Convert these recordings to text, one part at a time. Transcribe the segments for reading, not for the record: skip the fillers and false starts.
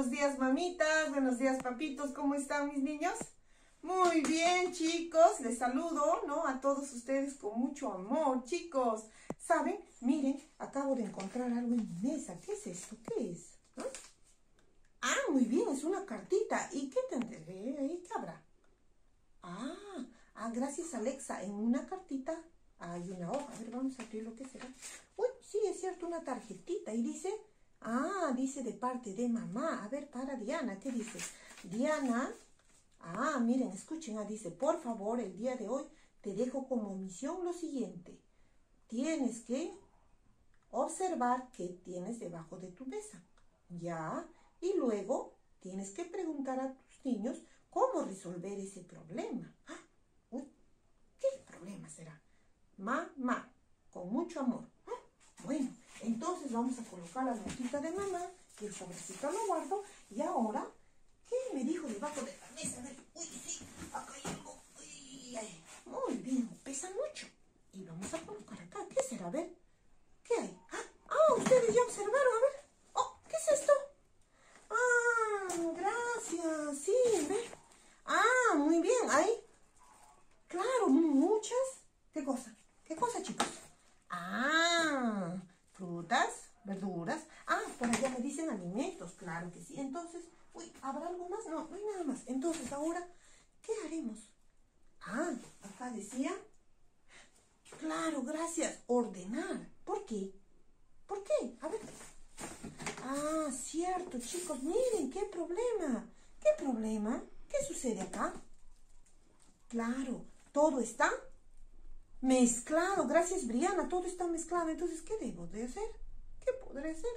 Buenos días, mamitas, buenos días, papitos, ¿cómo están mis niños? Muy bien, chicos, les saludo, ¿no? A todos ustedes con mucho amor, chicos. ¿Saben? Miren, acabo de encontrar algo en mi mesa. ¿Qué es esto? ¿Qué es? ¿Ah? Muy bien, es una cartita. ¿Y qué tendré ahí? ¿Qué habrá? Gracias, Alexa. En una cartita hay una hoja. A ver, vamos a abrir lo que será. Uy, sí, es cierto, una tarjetita. Y dice, dice de parte de mamá. A ver, para Diana, ¿qué dice? Diana, miren, escuchen, dice, por favor, el día de hoy te dejo como misión lo siguiente. Tienes que observar qué tienes debajo de tu mesa. ¿Ya? Y luego tienes que preguntar a tus niños cómo resolver ese problema. ¿Qué problema será? Mamá, con mucho amor. Bueno, entonces vamos a colocar la notita de mamá y el sobrecito lo guardo. Y ahora, ¿qué me dijo debajo de la mesa? Uy, sí, acá hay algo. Muy bien, pesa mucho. Y vamos a colocar acá. ¿Qué será? A ver, ¿qué hay? Ustedes ya observaron, a ver. ¿Qué es esto? Gracias, sí, ve. Muy bien, ahí. Claro, muchas. ¿Qué cosa? ¿Qué cosa, chicos? Frutas, verduras. Por allá me dicen alimentos, claro que sí. Entonces, ¿habrá algo más? No, no hay nada más. Entonces, ahora, ¿qué haremos? Acá decía, claro, gracias, ordenar. ¿Por qué? ¿Por qué? A ver. Cierto, chicos, miren, ¿qué problema? ¿Qué problema? ¿Qué sucede acá? Claro, todo está mezclado. Gracias, Briana, todo está mezclado. Entonces, ¿qué debo de hacer? ¿Qué podré hacer?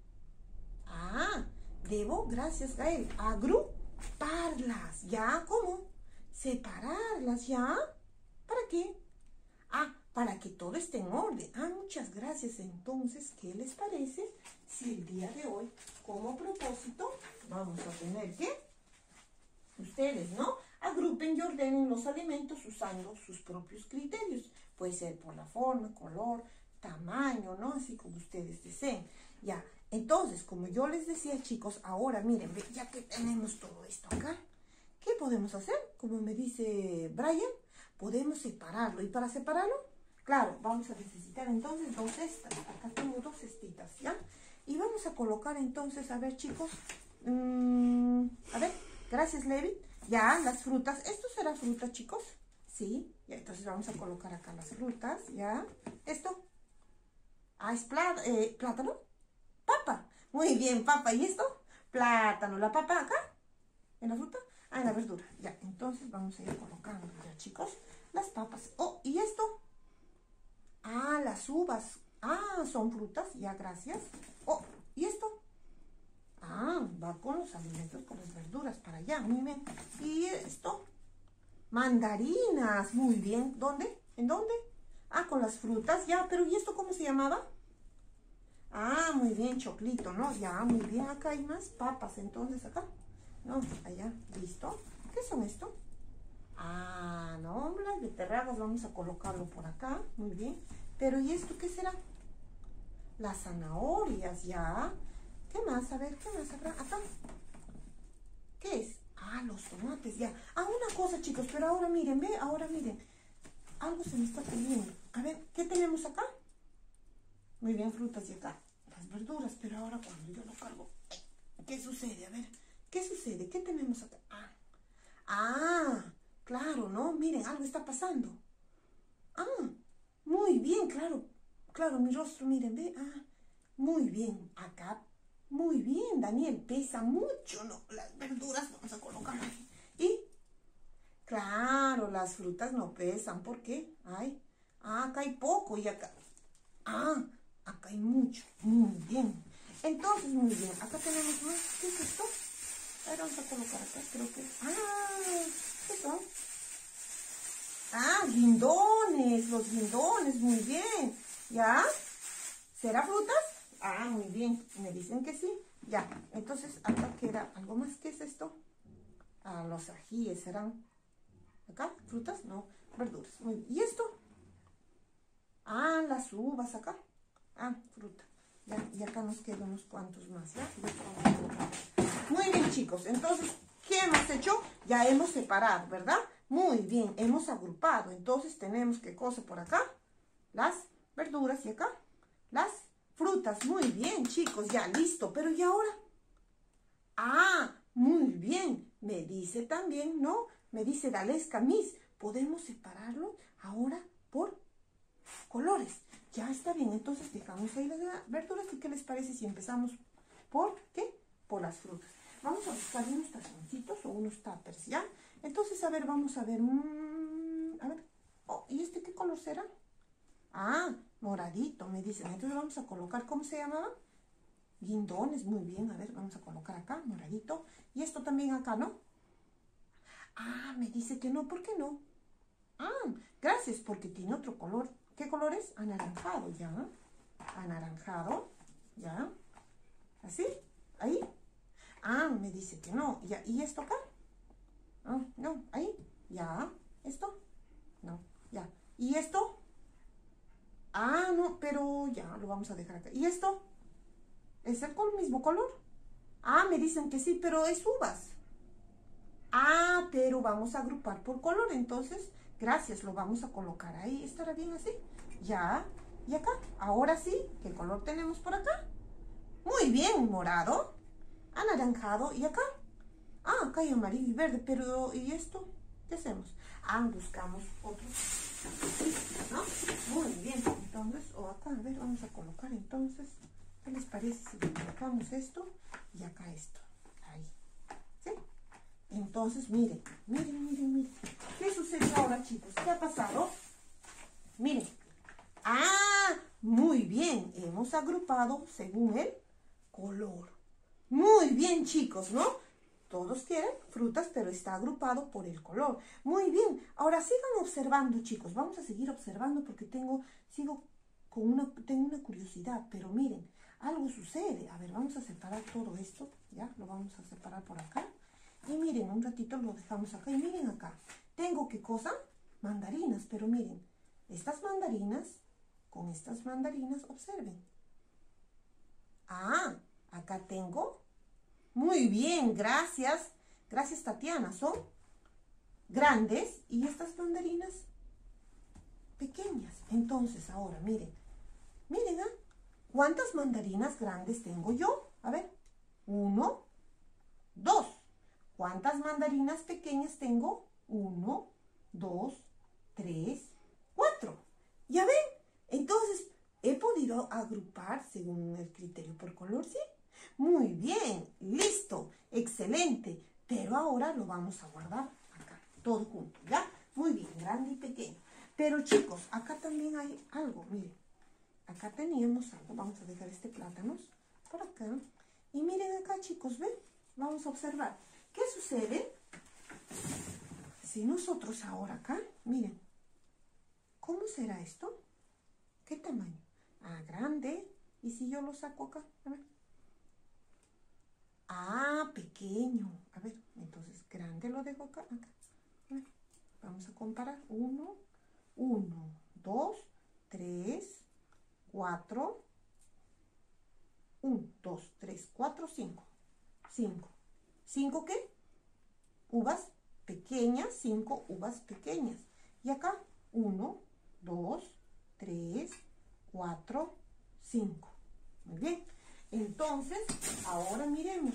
Debo, gracias, Gael, agruparlas. ¿Ya? ¿Cómo? Separarlas, ¿ya? ¿Para qué? Para que todo esté en orden. Muchas gracias. Entonces, ¿qué les parece si el día de hoy, como propósito, vamos a tener que ustedes, ¿no? Agrupen y ordenen los alimentos usando sus propios criterios. Puede ser por la forma, color, tamaño, ¿no? Así como ustedes deseen. Ya, entonces, como yo les decía, chicos, ahora miren, ya que tenemos todo esto acá, ¿qué podemos hacer? Como me dice Brian, podemos separarlo. ¿Y para separarlo? Claro, vamos a necesitar entonces 2 cestas. Acá tengo 2 cestitas, ¿ya? Y vamos a colocar entonces, a ver, chicos. A ver, gracias, Levi. Ya, las frutas. ¿Esto será fruta, chicos? Sí. Ya, entonces vamos a colocar acá las frutas, ¿ya? ¿Esto? Es plátano. Papa. Muy bien, papa. ¿Y esto? Plátano. ¿La papa acá? ¿En la fruta? En la verdura. Ya, entonces vamos a ir colocando ya, chicos, las papas. ¿Y esto? Las uvas. Son frutas. Ya, gracias. ¿Y esto? Va con los alimentos, con las verduras para allá. Muy bien. ¿Y esto? Mandarinas. Muy bien. ¿Dónde? ¿En dónde? Con las frutas. Ya, pero ¿y esto cómo se llamaba? Muy bien, choclito, ¿no? Ya, muy bien. Acá hay más papas. Entonces, acá. No, allá. ¿Listo? ¿Qué son esto? No, las beterragas. Vamos a colocarlo por acá. Muy bien. Pero ¿y esto qué será? Las zanahorias, ya. ¿Qué más? A ver, ¿qué más habrá acá? ¿Qué es? Los tomates, ya. Una cosa, chicos, pero ahora miren, ahora miren. Algo se me está perdiendo. A ver, ¿qué tenemos acá? Muy bien, frutas y acá. Las verduras, pero ahora cuando yo lo cargo, ¿qué sucede? A ver, ¿qué sucede? ¿Qué tenemos acá? Claro, ¿no? Miren, algo está pasando. Muy bien, claro. Claro, mi rostro, miren, ve. Muy bien, acá. Muy bien, Daniel, pesa mucho, ¿no? Las verduras vamos a colocar ahí. Y, claro, las frutas no pesan, ¿por qué? Acá hay poco y acá. Acá hay mucho. Muy bien. Entonces, muy bien, acá tenemos más. ¿Qué es esto? A ver, vamos a colocar acá, creo que. ¿Qué son? Guindones, los guindones, muy bien. ¿Ya? ¿Será frutas? Muy bien, me dicen que sí. Ya, entonces acá queda algo más. ¿Qué es esto? Los ajíes, ¿serán acá? ¿Frutas? No, verduras. Muy bien. ¿Y esto? Las uvas acá. Fruta. Ya, y acá nos quedan unos cuantos más, ¿ya? Muy chicos. Entonces, ¿qué hemos hecho? Ya hemos separado, ¿verdad? Muy bien, hemos agrupado. Entonces, tenemos, ¿qué cosa por acá? Las verduras y acá las frutas. Muy bien, chicos, ya listo. Pero ¿y ahora? Ah, muy bien. Me dice también, ¿no? Me dice Dalesca, Miss, ¿podemos separarlo ahora por colores? Ya está bien, entonces dejamos ahí las verduras. ¿Y qué les parece si empezamos por qué? Por las frutas. Vamos a buscar unos tazoncitos o unos tuppers, ¿ya? Entonces, a ver, vamos a ver. A ver, oh, ¿y este qué color será? Ah, moradito, me dicen. Entonces vamos a colocar, ¿cómo se llamaba? Guindones, muy bien. A ver, vamos a colocar acá, moradito. Y esto también acá, ¿no? Ah, me dice que no, ¿por qué no? Ah, gracias, porque tiene otro color. ¿Qué color es? Anaranjado, ¿ya? Anaranjado, ¿ya? ¿Así? ¿Ahí? Ah, me dice que no. ¿Ya? ¿Y esto acá? Ah, no, ahí. ¿Ya? ¿Esto? No, ya. ¿Y esto? Ah, no, pero ya, lo vamos a dejar acá. ¿Y esto? ¿Es el mismo color? Ah, me dicen que sí, pero es uvas. Ah, pero vamos a agrupar por color, entonces, gracias, lo vamos a colocar ahí. ¿Estará bien así? Ya, y acá. Ahora sí, ¿qué color tenemos por acá? Muy bien, morado, anaranjado, ¿y acá? Ah, acá hay amarillo y verde, pero ¿y esto? ¿Qué hacemos? Ah, buscamos otro, ¿no? Muy bien, entonces, o acá, a ver, vamos a colocar entonces, ¿qué les parece si colocamos esto y acá esto? Ahí, ¿sí? Entonces, miren, miren, miren, miren. ¿Qué sucede ahora, chicos? ¿Qué ha pasado? Miren. Ah, muy bien. Hemos agrupado según el color. Muy bien, chicos, ¿no? Todos quieren frutas, pero está agrupado por el color. Muy bien. Ahora sigan observando, chicos. Vamos a seguir observando porque tengo una curiosidad. Pero miren, algo sucede. A ver, vamos a separar todo esto. Ya, lo vamos a separar por acá. Y miren, un ratito lo dejamos acá. Y miren acá. Tengo, ¿qué cosa? Mandarinas. Pero miren, estas mandarinas, con estas mandarinas, observen. Ah, acá tengo. Muy bien, gracias. Gracias, Tatiana. Son grandes y estas mandarinas pequeñas. Entonces, ahora, miren. Miren, ¿ah? ¿Cuántas mandarinas grandes tengo yo? A ver. 1, 2. ¿Cuántas mandarinas pequeñas tengo? 1, 2, 3, 4. ¿Ya ven? Entonces, he podido agrupar según el criterio por color, ¿sí? Muy bien, listo, excelente. Pero ahora lo vamos a guardar acá, todo junto, ¿ya? Muy bien, grande y pequeño. Pero chicos, acá también hay algo, miren. Acá teníamos algo, vamos a dejar este plátanos por acá. Y miren acá, chicos, ¿ven? Vamos a observar. ¿Qué sucede si nosotros ahora acá, miren, ¿cómo será esto? ¿Qué tamaño? Ah, grande. ¿Y si yo lo saco acá? A ver. Ah, pequeño. A ver, entonces grande lo dejo acá. Acá. A ver, vamos a comparar. 1, 2, 3, 4. 1, 2, 3, 4, 5. 5. ¿5 qué? Uvas pequeñas, 5 uvas pequeñas. Y acá, 1, 2, 3, 4, 5. Muy bien. Entonces, ahora miremos.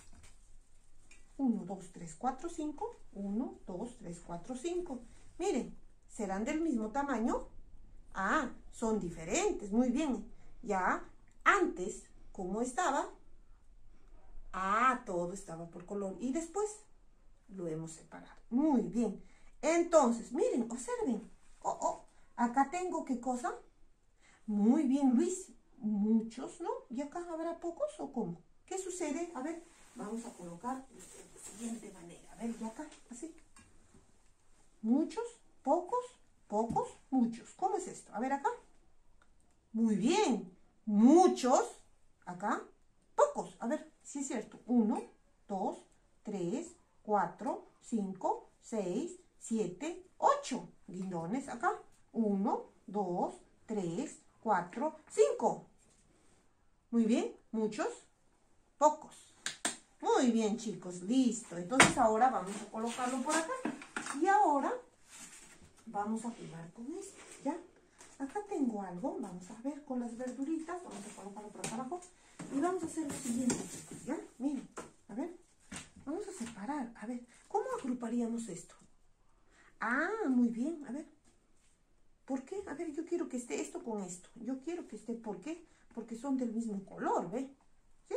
1, 2, 3, 4, 5. 1, 2, 3, 4, 5. Miren, ¿serán del mismo tamaño? Ah, son diferentes. Muy bien. Ya, antes, ¿cómo estaba? Ah, todo estaba por color. Y después lo hemos separado. Muy bien. Entonces, miren, observen. Acá tengo, ¿qué cosa? Muy bien, Luis. Muchos, ¿no? ¿Y acá habrá pocos o cómo? ¿Qué sucede? A ver, vamos a colocar de la siguiente manera. A ver, y acá, así. Muchos, pocos, pocos, muchos. ¿Cómo es esto? A ver, acá. Muy bien. Muchos. Acá. Pocos. A ver, si es cierto. 1, 2, 3, 4, 5, 6, 7, 8. Guindones acá. 1, 2, 3, 4, 5. Muy bien. Muchos. Pocos. Muy Muy bien, chicos, listo. Entonces ahora vamos a colocarlo por acá. Y ahora vamos a jugar con esto, ¿ya? Acá tengo algo, vamos a ver con las verduritas, vamos a colocarlo por acá abajo. Y vamos a hacer lo siguiente, chicos, ¿ya? Miren, a ver, vamos a separar, a ver, ¿cómo agruparíamos esto? Ah, muy bien, a ver. ¿Por qué? A ver, yo quiero que esté esto con esto. Yo quiero que esté, ¿por qué? Porque son del mismo color, ¿ve? ¿Sí?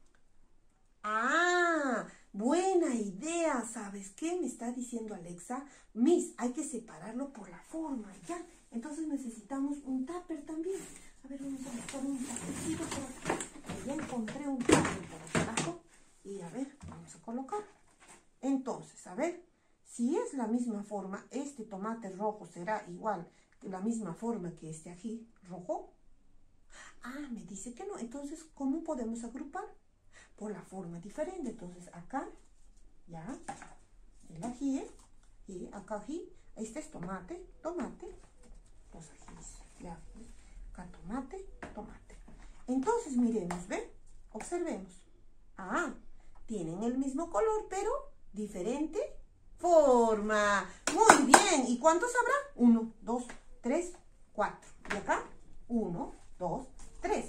Ah, buena idea, ¿sabes qué? Me está diciendo Alexa, Miss, hay que separarlo por la forma, ¿ya? Entonces necesitamos un tupper también. A ver, vamos a buscar un tuppercito por acá. Ya encontré un tupper por acá abajo. Y a ver, vamos a colocar. Entonces, a ver, si es la misma forma, este tomate rojo será igual que la misma forma que este ají rojo. Ah, me dice que no. Entonces, ¿cómo podemos agrupar? Por la forma diferente. Entonces, acá, ya, el ají, y acá ají, este es tomate, tomate, los ajíes, ya, acá tomate, tomate. Entonces, miremos, ¿ven? Observemos. Ah, tienen el mismo color, pero diferente forma. Muy bien. ¿Y cuántos habrá? 1, 2, 3, 4. Y acá, 1, 2, 3.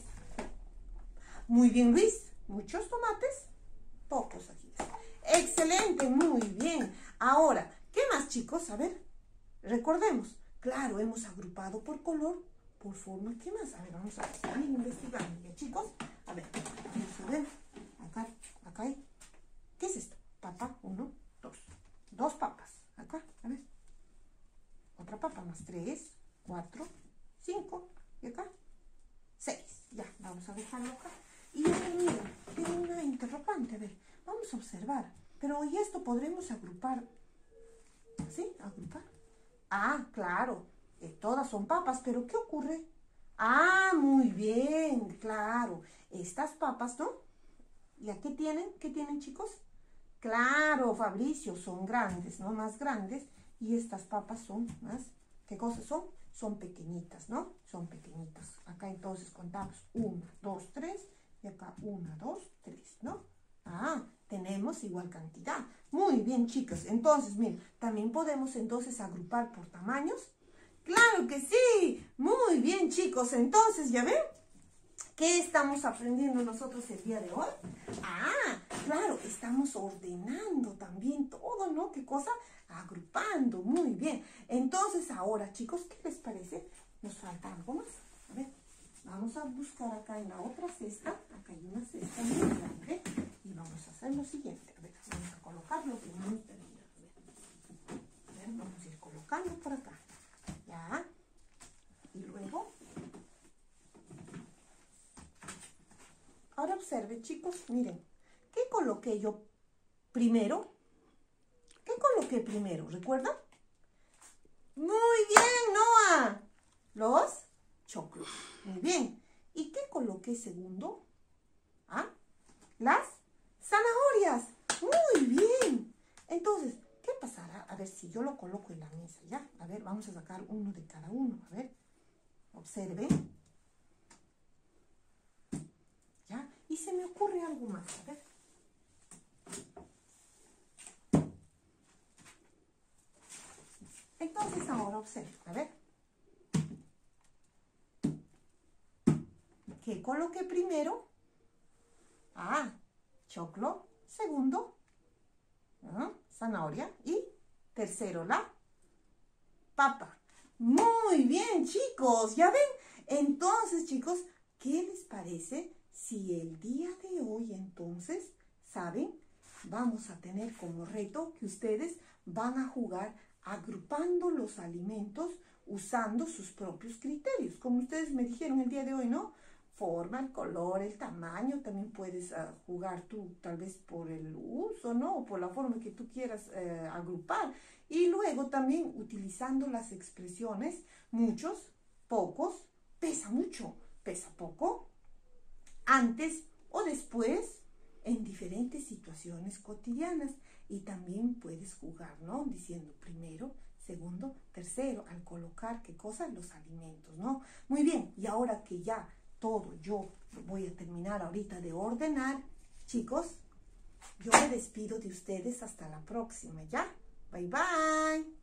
Muy bien, Luis. Muchos tomates, pocos ajíes. Excelente, muy bien. Ahora, ¿qué más, chicos? A ver, recordemos. Claro, hemos agrupado por color, por forma. ¿Qué más? A ver, vamos a seguir investigando. ¿Ya, chicos? A ver, vamos a ver. Acá hay. ¿Qué es esto? Papa, 1, 2. 2 papas. Acá, a ver. Otra papa más, 3, 4, 5. Y acá, 6. Ya, vamos a dejarlo acá. Y mira, tiene una interrogante. A ver, vamos a observar. Pero ¿y esto podremos agrupar? ¿Sí? ¿Agrupar? Ah, claro. Todas son papas, pero ¿qué ocurre? Ah, muy bien, claro. Estas papas, ¿no? ¿Y a qué tienen? ¿Qué tienen, chicos? Claro, Fabricio, son grandes, ¿no? Más grandes. Y estas papas son más, ¿qué cosas son? Son pequeñitas, ¿no? Son pequeñitas. Acá entonces contamos 1, 2, 3. Y acá 1, 2, 3, ¿no? Ah, tenemos igual cantidad. Muy bien, chicos. Entonces, miren, también podemos entonces agrupar por tamaños. ¡Claro que sí! Muy bien, chicos. Entonces, ¿ya ven? ¿Qué estamos aprendiendo nosotros el día de hoy? Ah, claro, estamos ordenando también todo, ¿no? ¿Qué cosa? Agrupando, muy bien. Entonces, ahora, chicos, ¿qué les parece? Nos falta algo más. A ver, vamos a buscar acá en la otra cesta. Acá hay una cesta muy grande. Y vamos a hacer lo siguiente. A ver, vamos a colocar lo que hemos terminado. A ver, vamos a ir colocando por acá. Ya. Y luego... Ahora observen, chicos, miren, ¿qué coloqué yo primero? ¿Qué coloqué primero? ¿Recuerdan? Muy bien, Noah. Los choclos. Muy bien. ¿Y qué coloqué segundo? ¿Ah? Las zanahorias. Muy bien. Entonces, ¿qué pasará? A ver si yo lo coloco en la mesa, ¿ya? A ver, vamos a sacar uno de cada uno. A ver, observen. ¿Ya? Y se me ocurre algo más, a ver. Entonces ahora observen, a ver. ¿Qué coloqué primero? Ah, choclo. Segundo, zanahoria. Y tercero, la papa. Muy bien, chicos, ¿ya ven? Entonces, chicos, ¿qué les parece si el día de hoy, entonces, saben, vamos a tener como reto que ustedes van a jugar agrupando los alimentos usando sus propios criterios? Como ustedes me dijeron el día de hoy, ¿no? Forma, el color, el tamaño, también puedes jugar tú tal vez por el uso, ¿no? O por la forma que tú quieras agrupar. Y luego también utilizando las expresiones muchos, pocos, pesa mucho, pesa poco, antes o después, en diferentes situaciones cotidianas. Y también puedes jugar, ¿no? Diciendo primero, segundo, tercero, al colocar, ¿qué cosa? Los alimentos, ¿no? Muy bien, y ahora que ya todo yo voy a terminar ahorita de ordenar, chicos, Yo me despido de ustedes hasta la próxima, ¿ya? Bye, bye.